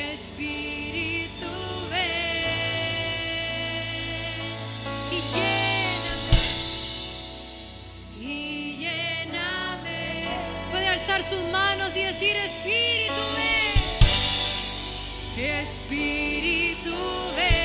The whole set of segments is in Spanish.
Espíritu, ven y lléname, y lléname. Puede alzar sus manos y decir: Espíritu, ven. Espíritu, ven.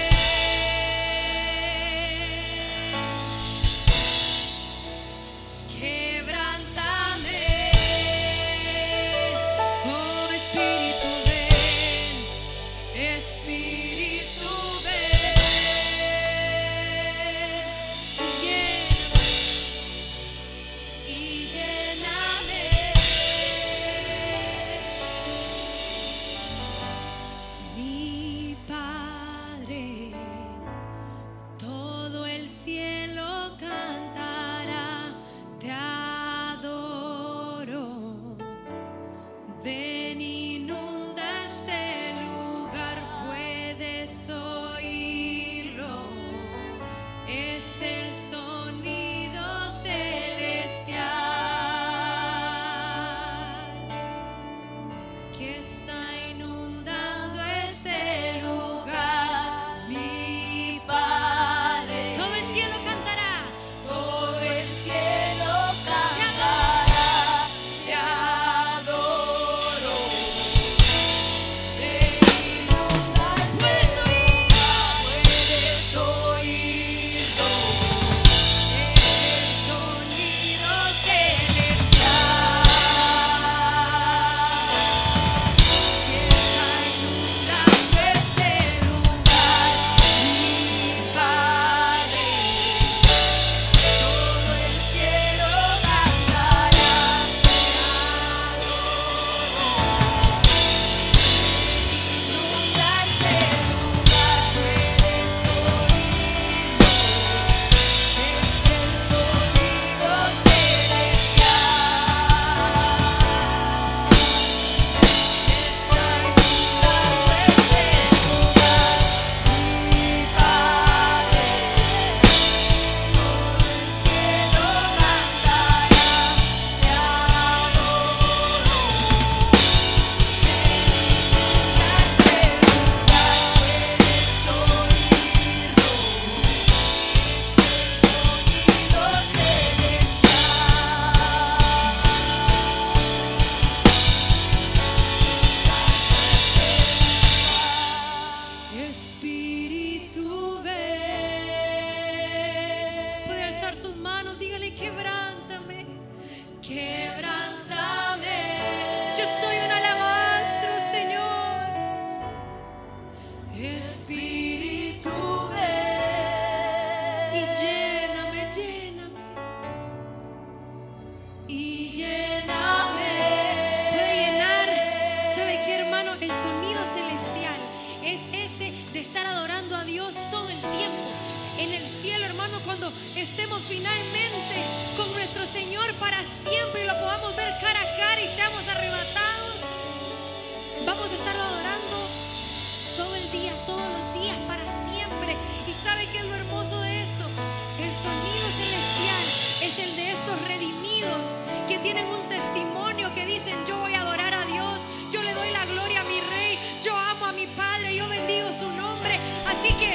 Estemos finalmente con nuestro Señor para siempre y lo podamos ver cara a cara y seamos arrebatados, vamos a estar adorando todo el día, todos los días, para siempre. ¿Y sabe qué es lo hermoso de esto? El sonido celestial es el de estos redimidos que tienen un testimonio, que dicen: yo voy a adorar a Dios, yo le doy la gloria a mi Rey, yo amo a mi Padre, yo bendigo su nombre. Así que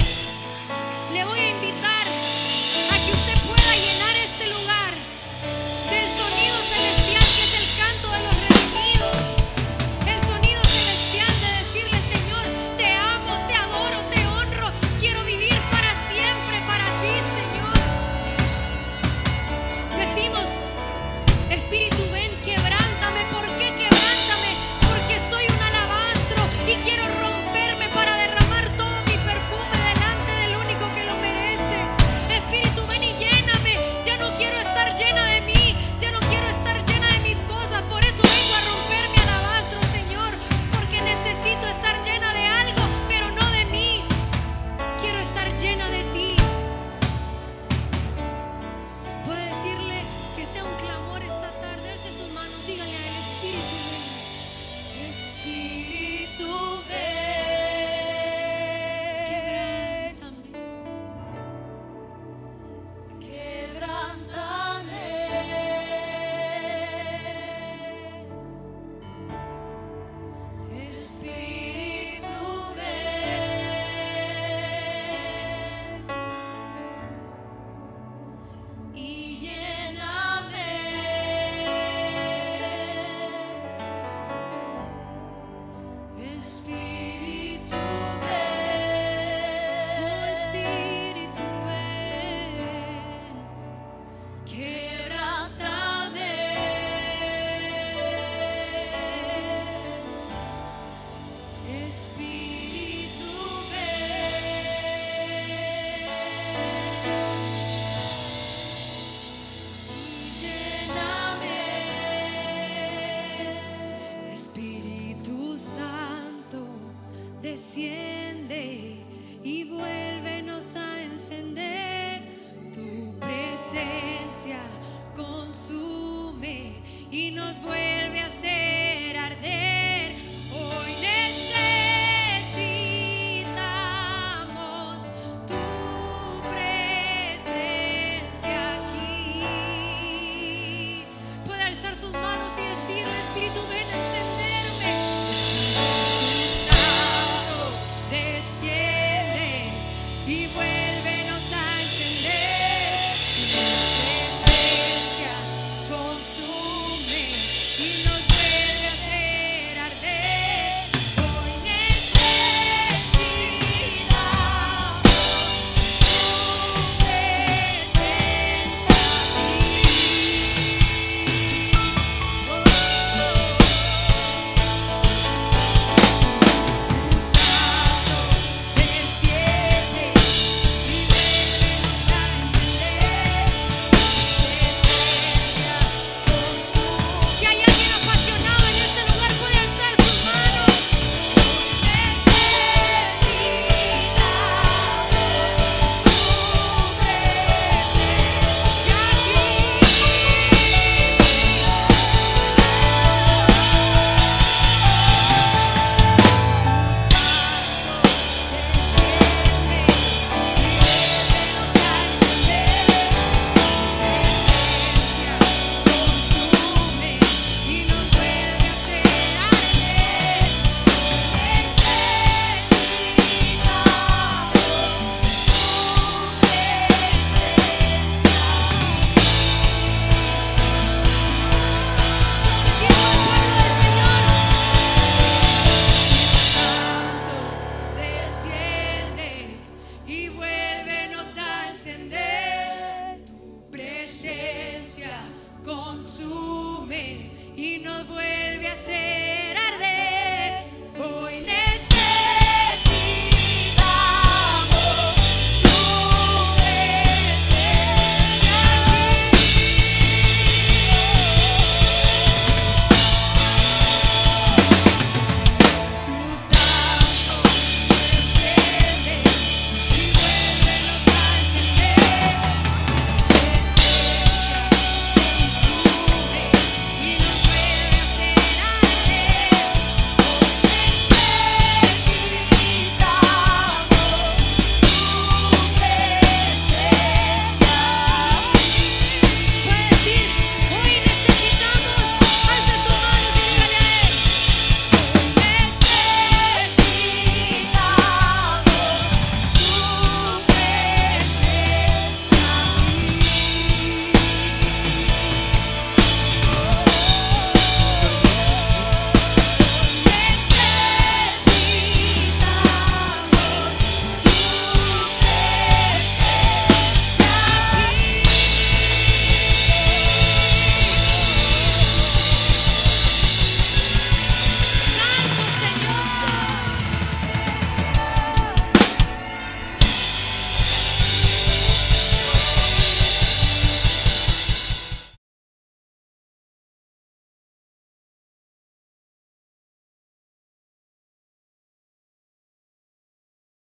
le voy a invitar a que usted pueda llenar este lugar del sonido celestial, que es el canto de los redimidos, el sonido celestial de decirle: Señor, te amo, te adoro, te honro, quiero vivir para siempre para ti, Señor. Decimos: Espíritu, ven, quebrántame. ¿Por qué quebrántame? Porque soy un alabastro y quiero romperme para derramar desciende.